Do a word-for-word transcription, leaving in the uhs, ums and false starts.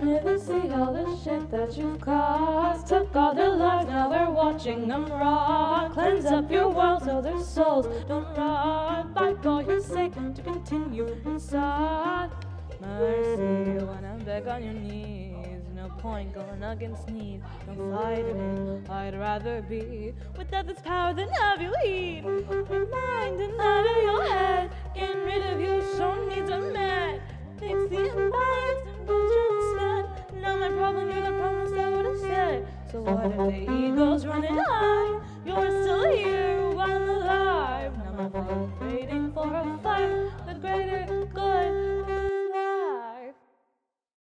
Never see all the shit that you've caused. Took all their lives, now they're watching them rot. Cleanse up your world so their souls don't rot. Fight for your sake to continue inside. Mercy when I'm back on your knees. No point going against needs. No fighting it, I'd rather be with death that's power than have you eat. Your mind and out of your head. Getting rid of you, show needs are met. Fix the imbalance and put you instead. Now my problem, you're the problem, so I would have said. So what if the ego's running high? You're still here while I'm alive. Now I'm waiting for a fight, the greater